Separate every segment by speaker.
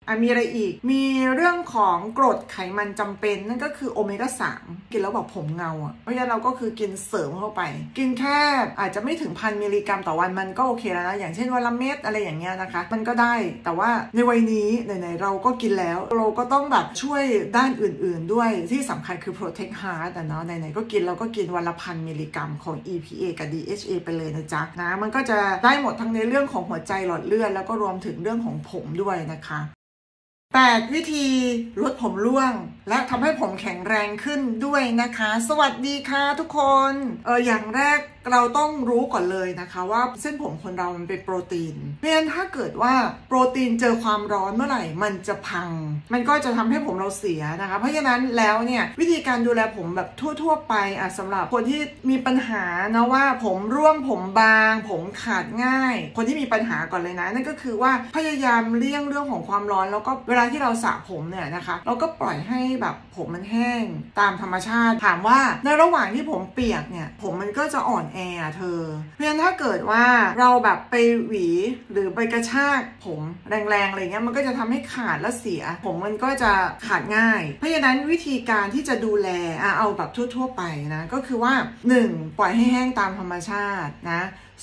Speaker 1: มีอะไรอีกมีเรื่องของกรดไขมันจำเป็นนั่นก็คือโอเมก้า3กินแล้วแบบผมเงาเพราะฉะนั้นเราก็คือกินเสริมเข้าไปกินแค่อาจจะไม่ถึง1,000 มิลลิกรัมต่อวันมันก็โอเคแล้วนะอย่างเช่นวันละเม็ดอะไรอย่างเงี้ยนะคะมันก็ได้แต่ว่าในวัยนี้ไหนๆเราก็กินแล้วเราก็ต้องแบบช่วยด้านอื่นๆด้วยที่สำคัญคือ protect heart เนาะไหนๆก็กินเราก็กินวันละ1,000 มิลลิกรัมของ EPA กับ DHA ไปเลยนะจ๊ะนะมันก็จะได้หมดทั้งในเรื่องของหัวใจหลอดเลือดแล้วก็รวมถึงเรื่องของผมด้วยนะคะ8 วิธีลดผมร่วงและทำให้ผมแข็งแรงขึ้นด้วยนะคะสวัสดีค่ะทุกคนอย่างแรกเราต้องรู้ก่อนเลยนะคะว่าเส้นผมคนเรามันเป็นโปรตีนเพราะฉะนั้นถ้าเกิดว่าโปรตีนเจอความร้อนเมื่อไหร่มันจะพังมันก็จะทำให้ผมเราเสียนะคะเพราะฉะนั้นแล้วเนี่ยวิธีการดูแลผมแบบทั่วๆไปสำหรับคนที่มีปัญหานะว่าผมร่วงผมบางผมขาดง่ายคนที่มีปัญหาก่อนเลยนะนั่นก็คือว่าพยายามเลี่ยงเรื่องของความร้อนแล้วก็เวลาที่เราสระผมเนี่ยนะคะเราก็ปล่อยให้แบบผมมันแห้งตามธรรมชาติถามว่าในระหว่างที่ผมเปียกเนี่ยผมมันก็จะอ่อนแอเธอเพราะฉะนั้นถ้าเกิดว่าเราแบบไปหวีหรือไปกระชากผมแรงๆอะไรเงี้ยมันก็จะทำให้ขาดและเสียผมมันก็จะขาดง่ายเพราะฉะนั้นวิธีการที่จะดูแลเอาแบบทั่วๆไปนะก็คือว่า1ปล่อยให้แห้งตามธรรมชาตินะ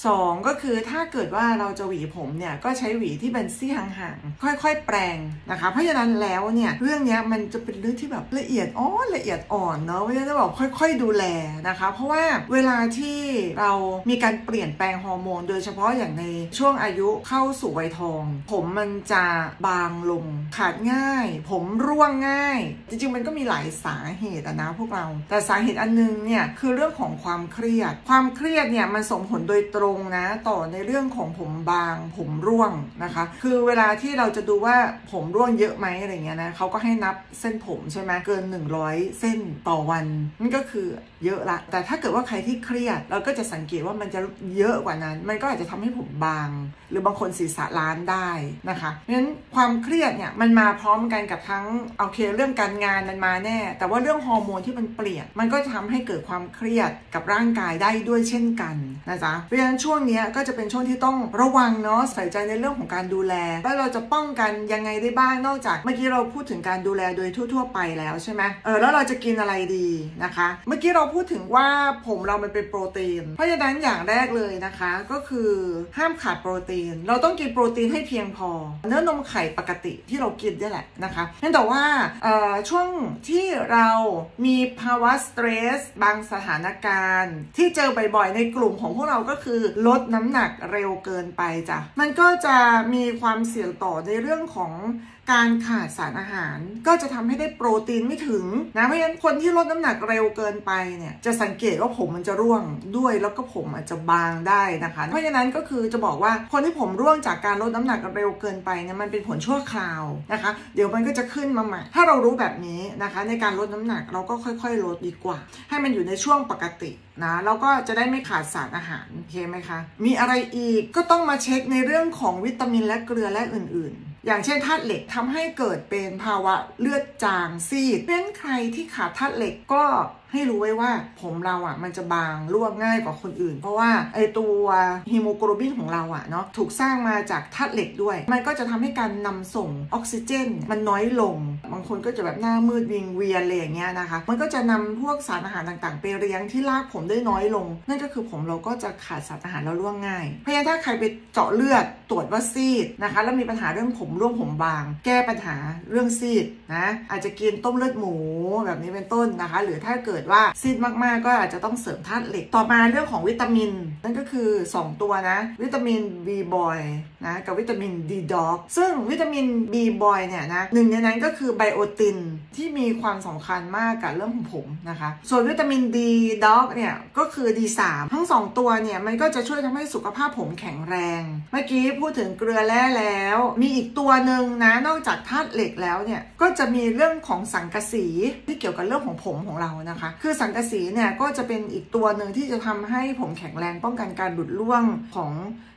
Speaker 1: 2ก็คือถ้าเกิดว่าเราจะหวีผมเนี่ยก็ใช้หวีที่เป็นซี่ห่างๆค่อยๆแปรงนะคะเพราะฉะนั้นแล้วเนี่ยเรื่องนี้มันจะเป็นเรื่องที่แบบละเอียดอ่อนเนาะเพราะฉะนั้นจะบอกค่อยๆดูแลนะคะเพราะว่าเวลาที่เรามีการเปลี่ยนแปลงฮอร์โมนโดยเฉพาะอย่างในช่วงอายุเข้าสู่วัยทองผมมันจะบางลงขาดง่ายผมร่วงง่ายจริงๆมันก็มีหลายสาเหตุนะพวกเราแต่สาเหตุอันนึงเนี่ยคือเรื่องของความเครียดเนี่ยมันส่งผลโดยตรงนะต่อในเรื่องของผมบางผมร่วงนะคะคือเวลาที่เราจะดูว่าผมร่วงเยอะไหมอะไรเงี้ยนะเขาก็ให้นับเส้นผมใช่ไหมเกิน100เส้นต่อวันนั่นก็คือเยอะละแต่ถ้าเกิดว่าใครที่เครียดเราก็จะสังเกตว่ามันจะเยอะกว่านั้นมันก็อาจจะทำให้ผมบางหรือบางคนศีรษะล้านได้นะคะเพราะฉะนั้นความเครียดเนี่ยมันมาพร้อมกันกับทั้งโอเคเรื่องการงานมันมาแน่แต่ว่าเรื่องฮอร์โมนที่มันเปลี่ยนมันก็ทำให้เกิดความเครียดกับร่างกายได้ด้วยเช่นกันนะจ๊ะเพราะฉะนั้นช่วงนี้ก็จะเป็นช่วงที่ต้องระวังเนาะใส่ใจในเรื่องของการดูแลแล้วเราจะป้องกันยังไงได้บ้างนอกจากเมื่อกี้เราพูดถึงการดูแลโดยทั่วๆไปแล้วใช่ไหมแล้วเราจะกินอะไรดีนะคะเมื่อกี้เราพูดถึงว่าผมเรามันเป็นโปรตีนเพราะฉะนั้นอย่างแรกเลยนะคะก็คือห้ามขาดโปรตีนเราต้องกินโปรตีนให้เพียงพอเนื้อนมไข่ปกติที่เรากินนี่แหละนะคะนั่นแต่ว่าช่วงที่เรามีภาวะสเตรสบางสถานการณ์ที่เจอบ่อยๆในกลุ่มของพวกเราก็คือลดน้ำหนักเร็วเกินไปจ้ะมันก็จะมีความเสี่ยงต่อในเรื่องของการขาดสารอาหารก็จะทำให้ได้โปรตีนไม่ถึงนะเพราะฉะนั้นคนที่ลดน้ำหนักเร็วเกินไปเนี่ยจะสังเกตว่าผมมันจะร่วงด้วยแล้วก็ผมอาจจะบางได้นะคะเพราะฉะนั้นก็คือจะบอกว่าคนที่ผมร่วงจากการลดน้ำหนักเร็วเกินไปเนี่ยมันเป็นผลชั่วคราวนะคะเดี๋ยวมันก็จะขึ้นมาใหม่ถ้าเรารู้แบบนี้นะคะในการลดน้ำหนักเราก็ค่อยๆลดดีกว่าให้มันอยู่ในช่วงปกตินะแล้วก็จะได้ไม่ขาดสารอาหารโอเคไหมคะมีอะไรอีกก็ต้องมาเช็คในเรื่องของวิตามินและเกลือและอื่นๆอย่างเช่นธาตุเหล็กทำให้เกิดเป็นภาวะเลือดจางซีดเพราะฉะนั้นใครที่ขาดธาตุเหล็กก็ให้รู้ไว้ว่าผมเรามันจะบางร่วงง่ายกว่าคนอื่นเพราะว่าไอตัวฮีโมโกลบินของเราเนาะถูกสร้างมาจากธาตุเหล็กด้วยมันก็จะทำให้การนำส่งออกซิเจนมันน้อยลงบางคนก็จะแบบหน้ามืดวิงเวียนอะไรอย่างเงี้ยนะคะมันก็จะนำพวกสารอาหารต่างๆไปเลี้ยงที่รากผมได้น้อยลงนั่นก็คือผมเราก็จะขาดสารอาหารแล้วร่วงง่ายเพราะฉะนั้นถ้าใครไปเจาะเลือดตรวจว่าซีดนะคะแล้วมีปัญหาเรื่องผมร่วงผมบางแก้ปัญหาเรื่องซีดนะอาจจะกินต้มเลือดหมูแบบนี้เป็นต้นนะคะหรือถ้าเกิดว่าซีดมากๆก็อาจจะต้องเสริมธาตุเหล็กต่อมาเรื่องของวิตามินนั่นก็คือ2ตัวนะวิตามิน B boy นะกับวิตามิน D dog ซึ่งวิตามิน B boy เนี่ยนะหนึ่งในนั้นก็คือไบโอตินที่มีความสำคัญมากกับเรื่องของผมนะคะส่วนวิตามิน D dog เนี่ยก็คือ D3 ทั้ง2ตัวเนี่ยมันก็จะช่วยทำให้สุขภาพผมแข็งแรงเมื่อกี้พูดถึงเกลือแร่แล้วมีอีกตัวหนึ่งนะนอกจากธาตุเหล็กแล้วเนี่ยก็จะมีเรื่องของสังกะสีที่เกี่ยวกับเรื่องของผมของเรานะคะคือสังกะสีเนี่ยก็จะเป็นอีกตัวหนึ่งที่จะทำให้ผมแข็งแรงป้องกันการหลุดร่วงของ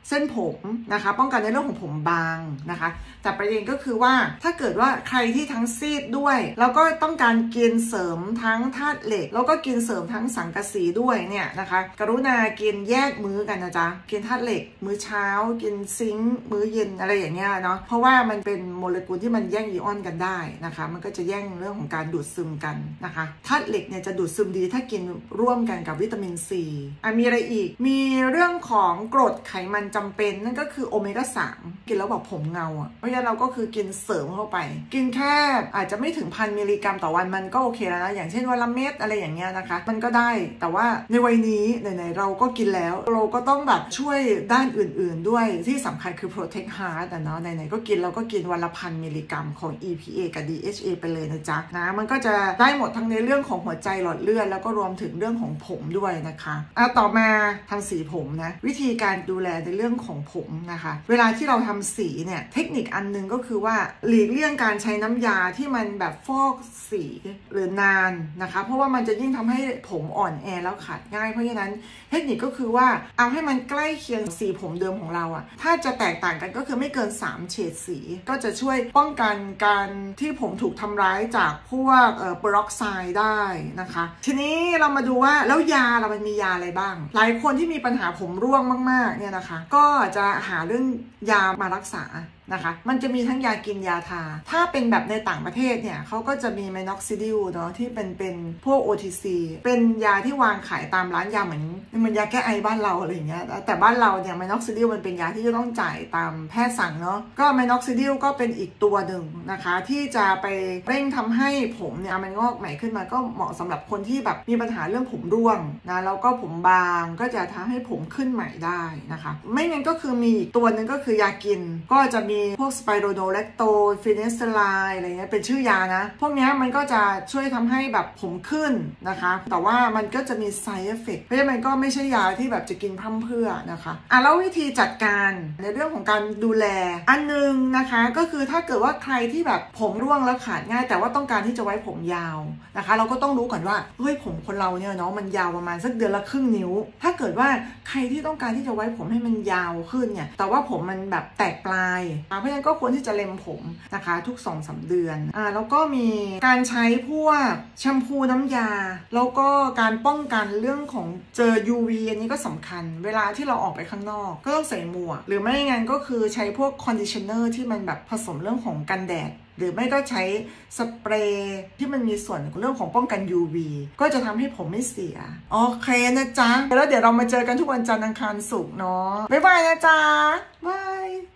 Speaker 1: เส้นผมนะคะป้องกันในเรื่องของผมบางนะคะแต่ประเด็นก็คือว่าถ้าเกิดว่าใครที่ทั้งซีดด้วยแล้วก็ต้องการกินเสริมทั้งธาตุเหล็กแล้วก็กินเสริมทั้งสังกะสีด้วยเนี่ยนะคะกรุณากินแยกมื้อกันนะจ๊ะกินธาตุเหล็กมื้อเช้ากินซิงค์มื้อเย็นอะไรอย่างเงี้ยเนาะเพราะว่ามันเป็นโมเลกุลที่มันแย่งอิออนกันได้นะคะมันก็จะแย่งเรื่องของการดูดซึมกันนะคะธาตุเหล็กเนี่ยจะดูดซึมดีถ้ากินร่วมกันกับวิตามินซีมีอะไรอีกมีเรื่องของกรดไขมันจำเป็นนั่นก็คือโอเมก้า3กินแล้วแบบผมเงาเพราะฉะนั้นเราก็คือกินเสริมเข้าไปกินแค่อาจจะไม่ถึง1,000 มิลลิกรัมต่อวันมันก็โอเคแล้วนะอย่างเช่นวันละเม็ดอะไรอย่างเงี้ยนะคะมันก็ได้แต่ว่าในวัยนี้ไหนๆเราก็กินแล้วเราก็ต้องแบบช่วยด้านอื่นๆด้วยที่สำคัญคือ protect heart เนาะไหนๆก็กินเราก็กินวันละ1,000 มิลลิกรัมของ EPA กับ DHA ไปเลยนะจ๊ะนะมันก็จะได้หมดทั้งในเรื่องของหัวใจหลอดเลือดแล้วก็รวมถึงเรื่องของผมด้วยนะคะต่อมาทางสีผมนะวิธีการดูแลในเรื่องของผมนะคะเวลาที่เราทำสีเนี่ยเทคนิคอันนึงก็คือว่าหลีกเลี่ยงการใช้น้ำยาที่มันแบบฟอกสีหรือนานนะคะเพราะว่ามันจะยิ่งทำให้ผมอ่อนแอแล้วขาดง่ายเพราะฉะนั้นเทคนิคก็คือว่าเอาให้มันใกล้เคียงสีผมเดิมของเราถ้าจะแตกต่างกันก็คือไม่เกิน3เฉดสีก็จะช่วยป้องกันการที่ผมถูกทำร้ายจากพวกเปอร์ออกไซด์ได้นะคะทีนี้เรามาดูว่าแล้วยามันมียาอะไรบ้างหลายคนที่มีปัญหาผมร่วงมากๆเนี่ยนะคะก็จะหาเรื่องยามารักษานะคะมันจะมีทั้งยากินยาทาถ้าเป็นแบบในต่างประเทศเนี่ยเขาก็จะมีไมน็อกซิดิลเนาะที่เป็นพวก OTC เป็นยาที่วางขายตามร้านยาเหมือนยาแก้ไอบ้านเราอะไรอย่างเงี้ยแต่บ้านเราเนี่ยไมน็อกซิดิลมันเป็นยาที่จะต้องจ่ายตามแพทย์สั่งเนาะก็ไมน็อกซิดิลก็เป็นอีกตัวหนึ่งนะคะที่จะไปเร่งทำให้ผมเนี่ยมันงอกใหม่ขึ้นมาก็เหมาะสำหรับคนที่แบบมีปัญหาเรื่องผมร่วงนะแล้วก็ผมบางก็จะทำให้ผมขึ้นใหม่ได้นะคะไม่งั้นก็คือมีอีกตัวหนึ่งก็คือยากินก็จะมีพวกสไปโรโดแลคโตฟินิสเตอไรด์อะไรเงี้ยเป็นชื่อยานะพวกนี้มันก็จะช่วยทำให้แบบผมขึ้นนะคะแต่ว่ามันก็จะมี side effect เพราะฉะนั้นมันก็ไม่ใช่ยาที่แบบจะกินพร่ำเพรื่อนะคะแล้ววิธีจัดการในเรื่องของการดูแลอันนึงนะคะก็คือถ้าเกิดว่าใครที่แบบผมร่วงแล้วขาดง่ายแต่ว่าต้องการที่จะไว้ผมยาวนะคะเราก็ต้องรู้ก่อนว่าเฮ้ยผมคนเราเนี่ยเนาะมันยาวประมาณสักเดือนละครึ่งนิ้วถ้าเกิดว่าใครที่ต้องการที่จะไว้ผมให้มันยาวขึ้นเนี่ยแต่ว่าผมมันแบบแตกปลายเพราะฉะนั้นก็ควรที่จะเล็มผมนะคะทุก 2-3 เดือนแล้วก็มีการใช้พวกแชมพูน้ำยาแล้วก็การป้องกันเรื่องของเจอ UV อันนี้ก็สำคัญเวลาที่เราออกไปข้างนอกก็ต้องใส่หมวกหรือไม่งั้นก็คือใช้พวกคอนดิชเนอร์ที่มันแบบผสมเรื่องของกันแดดหรือไม่ก็ใช้สเปรย์ที่มันมีส่วนเรื่องของป้องกัน UV ก็จะทำให้ผมไม่เสียโอเคนะจ๊ะแล้วเดี๋ยวเรามาเจอกันทุกวันจันทร์อังคารศุกร์เนาะบ๊ายบายนะจ๊ะบาย